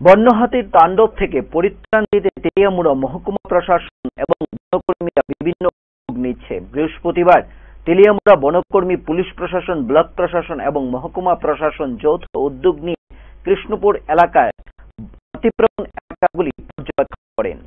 বন্য হাতির তাণ্ডব থেকে পরিত্রাণ দিতে তেলিয়ামুড়া মহকুমা প্রশাসন এবং বনকর্মীরা বিভিন্ন উদ্যোগ নিচ্ছে। বৃহস্পতিবার তেলিয়ামুড়া বনকর্মী, পুলিশ প্রশাসন, ব্লক প্রশাসন এবং মহকুমা প্রশাসন যৌথ উদ্যোগ নিয়ে কৃষ্ণপুর এলাকায় হাতিপ্রবণ এলাকাগুলি পর্যবেক্ষণ করেন।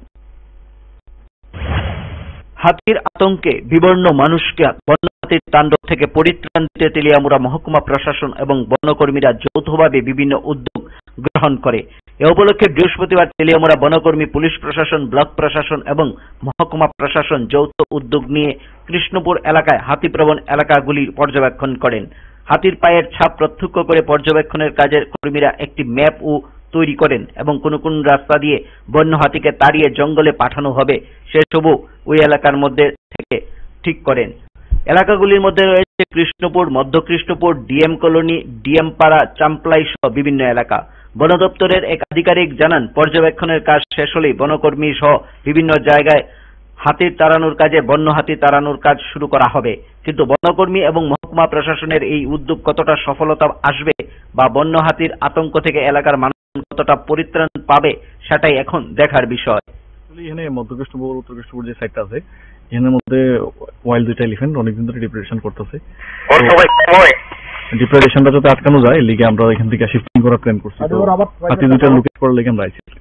হাতির আতঙ্কে বিবর্ণ মানুষকে বন্য হাতির তাণ্ডব থেকে পরিত্রাণ দিতে তেলিয়ামুড়া মহকুমা প্রশাসন এবং বনকর্মীরা যৌথভাবে বিভিন্ন উদ্যোগ গ্রহণ করে। এ উপলক্ষে বৃহস্পতিবার তেলিয়ামুড়া বনকর্মী, পুলিশ প্রশাসন, ব্লক প্রশাসন এবং মহকুমা প্রশাসন যৌথ উদ্যোগ নিয়ে কৃষ্ণপুর এলাকায় হাতিপ্রবণ এলাকাগুলি পর্যবেক্ষণ করেন। হাতির পায়ের ছাপ প্রত্যক্ষ করে পর্যবেক্ষণের কাজের কর্মীরা একটি ম্যাপ তৈরি করেন এবং কোন কোন রাস্তা দিয়ে বন্য হাতিকে তাড়িয়ে জঙ্গলে পাঠানো হবে সেসবও ওই এলাকার মধ্যে থেকে ঠিক করেন। এলাকাগুলির মধ্যে রয়েছে কৃষ্ণপুর, মধ্য কৃষ্ণপুর, ডিএম কলোনি, ডিএম পাড়া, চাম্পলাই সহ বিভিন্ন এলাকা। বন দপ্তরের এক আধিকারিক জানান, পর্যবেক্ষণের কাজ শেষ হলেই বনকর্মী সহ বিভিন্ন জায়গায় হাতির তাড়ানোর কাজে বন্য হাতি তাড়ানোর কাজ শুরু করা হবে। কিন্তু বনকর্মী এবং মহকুমা প্রশাসনের এই উদ্যোগ কতটা সফলতা আসবে বা বন্য হাতির আতঙ্ক থেকে এলাকার মানুষ কতটা পরিত্রাণ পাবে সেটাই এখন দেখার বিষয়। এখানে মধ্য কৃষ্ণপুর, উত্তর কৃষ্ণপুর যে সাইডটা আছে, এখানের মধ্যে ওয়াইল্ড দুইটা এলিফ্যান্ট অনেকদিন ধরে ডিপ্রেডেশন করতেছে। ডিপ্রেডেশনটা যাতে আটকানো যায়, লিগে আমরা এখান থেকে শিফটিং করার প্ল্যান করছি। হাতি দুইটা লোকেট করার লিগে আমরা আইছি।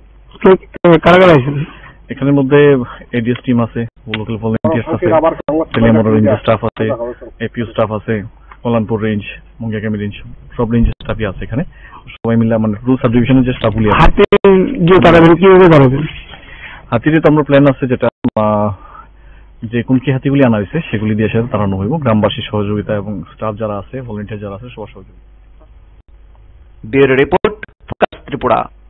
এখানের মধ্যে এডিএস টিম আছে, লোকাল ভলান্টিয়ার্স আছে, তেলিয়ামুড়া রেঞ্জের স্টাফ আছে, এপিও স্টাফ আছে, কল্যাণপুর রেঞ্জ, মুঙ্গিয়াকামি রেঞ্জ, সব রেঞ্জের স্টাফই আছে এখানে। সবাই মিলে মানে রুল সাব ডিভিশনের যে স্টাফগুলি আছে। হাতির তো আমরা প্ল্যান আছে যেটা যে কোন কি হাতিগুলি আনা হয়েছে সেগুলি দিয়ে সাথে তাড়ানো হইব, গ্রামবাসীর সহযোগিতা এবং স্টাফ যারা আছে, ভলান্টিয়ার যারা আছে সবার সহযোগিতা। Bureau report, focus Tripura.